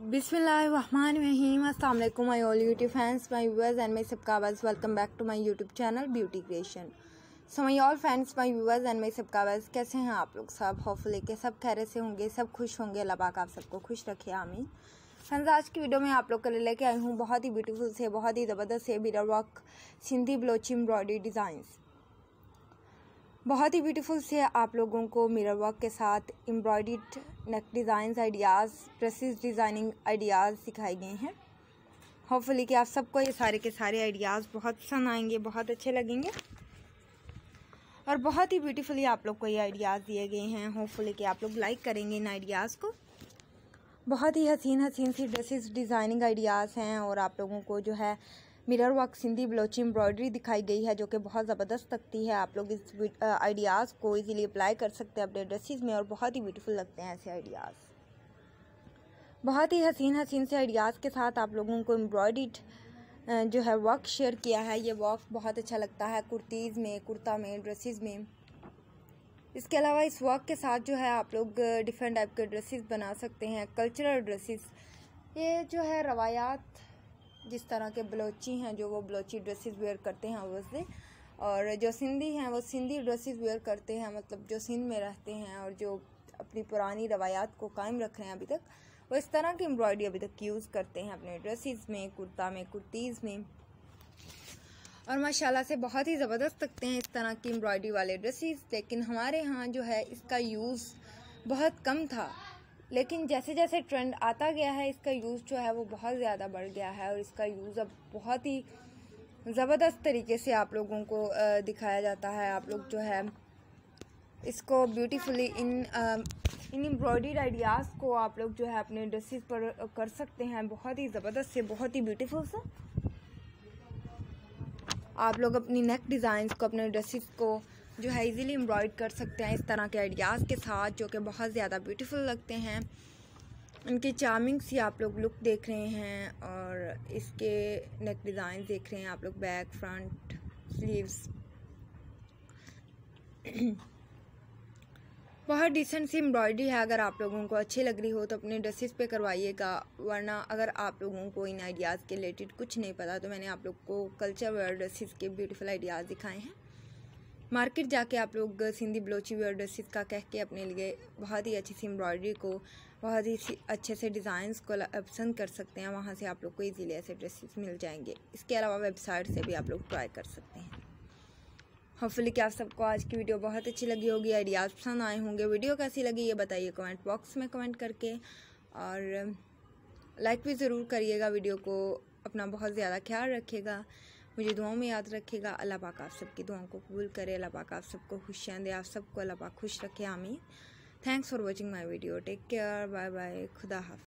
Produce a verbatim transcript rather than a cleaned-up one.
बिस्मिल्लाहिर्रहमानिर्रहीम। अस्सलाम वालेकुम my all YouTube fans, my viewers and my subscribers. Welcome back to my YouTube channel beauty creation. So my all friends, my viewers and my subscribers, कैसे हैं आप लोग सब? Hopefully के सब खैरियत से होंगे, सब खुश होंगे। अल्लाह पाक आप सबको खुश रखे, आमीन। फ्रेंड्स, आज की वीडियो में आप लोग के लिए लेके आई हूँ बहुत ही ब्यूटीफुल से, बहुत ही ज़बरदस्त से mirror work Sindhi Balochi embroidery designs. बहुत ही ब्यूटीफुल से आप लोगों को मिरर वर्क के साथ embroidered neck designs ideas, dresses designing ideas सिखाए गए हैं। होपफुली कि आप सबको ये सारे के सारे आइडियाज़ बहुत पसंद आएंगे, बहुत अच्छे लगेंगे और बहुत ही ब्यूटीफुली आप लोग को ये आइडियाज़ दिए गए हैं। होपफुली कि आप लोग लाइक करेंगे इन आइडियाज़ को। बहुत ही हसीन हसीन सी ड्रेसेस डिज़ाइनिंग आइडियाज़ हैं और आप लोगों को जो है mirror work Sindhi Balochi embroidery दिखाई गई है, जो कि बहुत ज़बरदस्त लगती है। आप लोग इस आइडियाज़ को इजीली अप्लाई कर सकते हैं अपने ड्रेसेस में और बहुत ही ब्यूटीफुल लगते हैं ऐसे आइडियाज़। बहुत ही हसीन हसीन से आइडियाज़ के साथ आप लोगों को एम्ब्रॉयडर्ड जो है वर्क शेयर किया है। ये वर्क बहुत अच्छा लगता है कुर्तीज़ में, कुर्ता में, ड्रेसेस में। इसके अलावा इस वर्क के साथ जो है आप लोग डिफरेंट टाइप के ड्रेसेस बना सकते हैं, कल्चरल ड्रेसेस। ये जो है रवायात जिस तरह के बलोची हैं, जो वो बलोची ड्रेसेस वेयर करते हैं ओवरसे, और जो सिंधी हैं वो सिंधी ड्रेसेस वेयर करते हैं, मतलब जो सिंध में रहते हैं और जो अपनी पुरानी रवायात को कायम रख रहे हैं अभी तक, वो इस तरह की एम्ब्रॉयडरी अभी तक यूज़ करते हैं अपने ड्रेसेस में, कुर्ता में, कुर्तीज़ में। और माशाल्लाह से बहुत ही ज़बरदस्त लगते हैं इस तरह की एम्ब्रॉयडरी वाले ड्रेसेस। लेकिन हमारे यहाँ जो है इसका यूज़ बहुत कम था, लेकिन जैसे जैसे ट्रेंड आता गया है इसका यूज़ जो है वो बहुत ज़्यादा बढ़ गया है और इसका यूज़ अब बहुत ही ज़बरदस्त तरीके से आप लोगों को दिखाया जाता है। आप लोग जो है इसको ब्यूटीफुली इन इन एम्ब्रॉयडरी आइडियाज़ को आप लोग जो है अपने ड्रेसेस पर कर सकते हैं। बहुत ही ज़बरदस्त से, बहुत ही ब्यूटीफुल से आप लोग अपनी नेक डिज़ाइंस को, अपने ड्रेसेस को जो है इजीली एम्ब्रॉयड कर सकते हैं इस तरह के आइडियाज़ के साथ, जो कि बहुत ज़्यादा ब्यूटीफुल लगते हैं। इनकी चार्मिंग सी आप लोग लुक देख रहे हैं और इसके नेक डिज़ाइन देख रहे हैं आप लोग, बैक, फ्रंट, स्लीव्स। बहुत डिसेंट सी एम्ब्रॉयडरी है। अगर आप लोगों को अच्छी लग रही हो तो अपने ड्रेसेस पे करवाइएगा, वरना अगर आप लोगों को इन आइडियाज़ के रिलेटेड कुछ नहीं पता तो मैंने आप लोग को कल्चर वेयर ड्रेसेस के ब्यूटीफुल आइडियाज़ दिखाए हैं। मार्केट जाके आप लोग सिंधी ब्लोची वेयर ड्रेसेस का कह के अपने लिए बहुत ही अच्छी सी एम्ब्रॉयडरी को, बहुत ही अच्छे से डिज़ाइंस को पसंद कर सकते हैं। वहाँ से आप लोग को इजीली ऐसे ड्रेसेस मिल जाएंगे। इसके अलावा वेबसाइट से भी आप लोग ट्राई कर सकते हैं। होपफुली कि आप सबको आज की वीडियो बहुत अच्छी लगी होगी, आइडियाज़ पसंद आए होंगे। वीडियो कैसी लगी ये बताइए कमेंट बॉक्स में कमेंट करके, और लाइक भी ज़रूर करिएगा वीडियो को। अपना बहुत ज़्यादा ख्याल रखिएगा, मुझे दुआओं में याद रखिएगा। अल्लाह पाक आप सबकी दुआओं को कबूल करे, अल्लाह पाक आप सबको खुशियाँ दे, आप सबको अल्लाह पाक खुश रखे, आमीन। Thanks for watching my video. Take care, bye bye, खुदा हाफ़िज़।